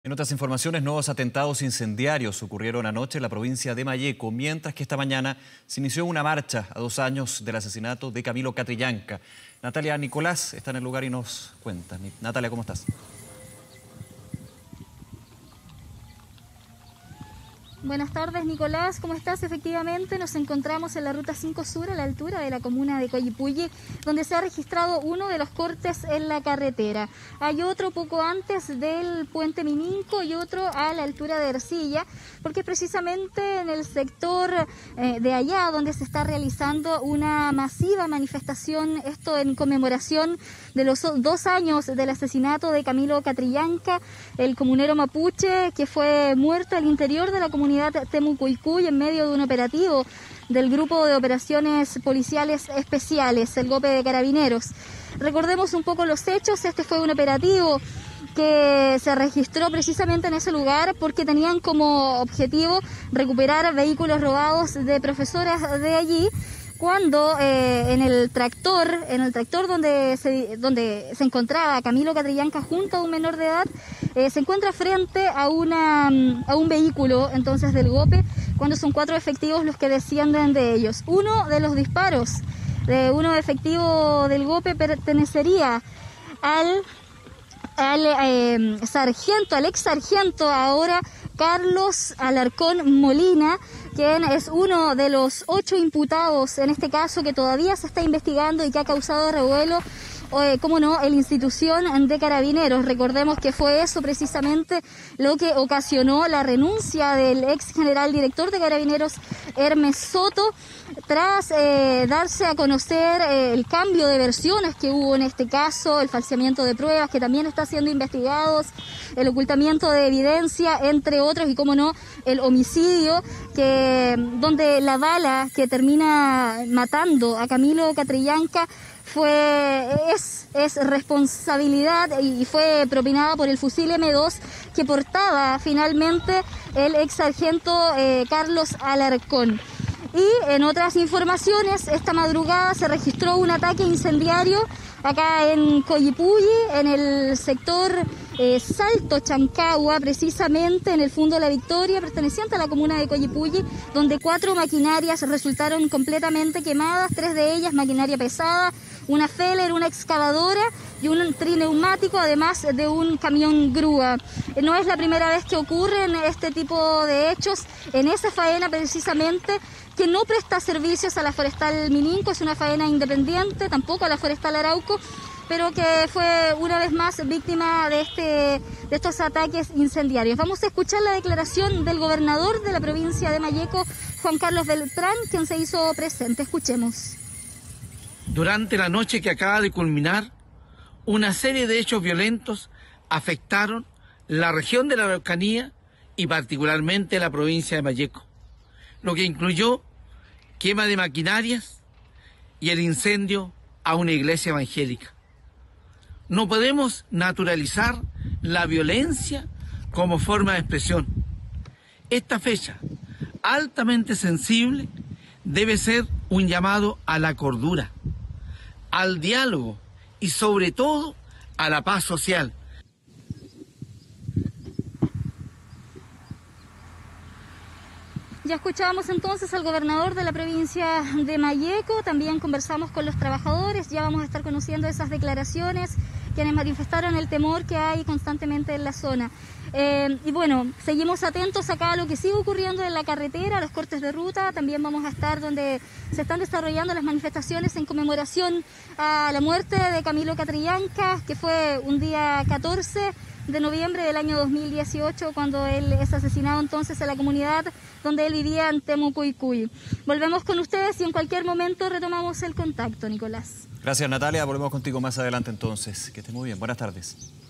En otras informaciones, nuevos atentados incendiarios ocurrieron anoche en la provincia de Malleco, mientras que esta mañana se inició una marcha a 2 años del asesinato de Camilo Catrillanca. Natalia Nicolás está en el lugar y nos cuenta. Natalia, ¿cómo estás? Buenas tardes, Nicolás. ¿Cómo estás? Efectivamente, nos encontramos en la Ruta 5 Sur, a la altura de la comuna de Coyipulli, donde se ha registrado uno de los cortes en la carretera. Hay otro poco antes del puente Mininco y otro a la altura de Ercilla, porque es precisamente en el sector de allá donde se está realizando una masiva manifestación, esto en conmemoración de los 2 años del asesinato de Camilo Catrillanca, el comunero mapuche que fue muerto al interior de la comunidad Temucuicui en medio de un operativo del Grupo de Operaciones Policiales Especiales, el GOPE de Carabineros. Recordemos un poco los hechos. Este fue un operativo que se registró precisamente en ese lugar porque tenían como objetivo recuperar vehículos robados de profesoras de allí, cuando en el tractor donde se encontraba Camilo Catrillanca junto a un menor de edad, se encuentra frente a un vehículo entonces del GOPE, cuando son 4 efectivos los que descienden de ellos. Uno de los disparos de uno efectivo del GOPE pertenecería al ex sargento ahora Carlos Alarcón Molina, quien es uno de los 8 imputados en este caso que todavía se está investigando y que ha causado revuelo, como no, en la institución de Carabineros. Recordemos que fue eso precisamente lo que ocasionó la renuncia del ex general director de Carabineros, Hermes Soto, tras darse a conocer el cambio de versiones que hubo en este caso, el falseamiento de pruebas que también está siendo investigados, el ocultamiento de evidencia, entre otros, y como no, el homicidio, donde la bala que termina matando a Camilo Catrillanca es responsabilidad y fue propinada por el fusil M2 que portaba finalmente el ex sargento Carlos Alarcón. Y en otras informaciones, esta madrugada se registró un ataque incendiario acá en Coyipulli, en el sector Salto Chancagua, precisamente en el Fundo La Victoria, perteneciente a la comuna de Coyipulli, donde 4 maquinarias resultaron completamente quemadas, 3 de ellas maquinaria pesada, una feller, una excavadora y un trineumático, además de un camión grúa. No es la primera vez que ocurren este tipo de hechos en esa faena precisamente, que no presta servicios a la Forestal Mininco, es una faena independiente, tampoco a la Forestal Arauco, pero que fue una vez más víctima de estos ataques incendiarios. Vamos a escuchar la declaración del gobernador de la provincia de Malleco, Juan Carlos Beltrán, quien se hizo presente. Escuchemos. Durante la noche que acaba de culminar, una serie de hechos violentos afectaron la región de la Araucanía y particularmente la provincia de Malleco, lo que incluyó quema de maquinarias y el incendio a una iglesia evangélica. No podemos naturalizar la violencia como forma de expresión. Esta fecha, altamente sensible, debe ser un llamado a la cordura, al diálogo y sobre todo a la paz social. Ya escuchábamos entonces al gobernador de la provincia de Malleco, también conversamos con los trabajadores, ya vamos a estar conociendo esas declaraciones, quienes manifestaron el temor que hay constantemente en la zona. Y bueno, seguimos atentos acá a lo que sigue ocurriendo en la carretera, a los cortes de ruta. También vamos a estar donde se están desarrollando las manifestaciones en conmemoración a la muerte de Camilo Catrillanca, que fue un día 14 de noviembre del año 2018, cuando él es asesinado entonces en la comunidad donde él vivía, en Temucuicui. Volvemos con ustedes y en cualquier momento retomamos el contacto, Nicolás. Gracias, Natalia. Volvemos contigo más adelante entonces. Que estés muy bien. Buenas tardes.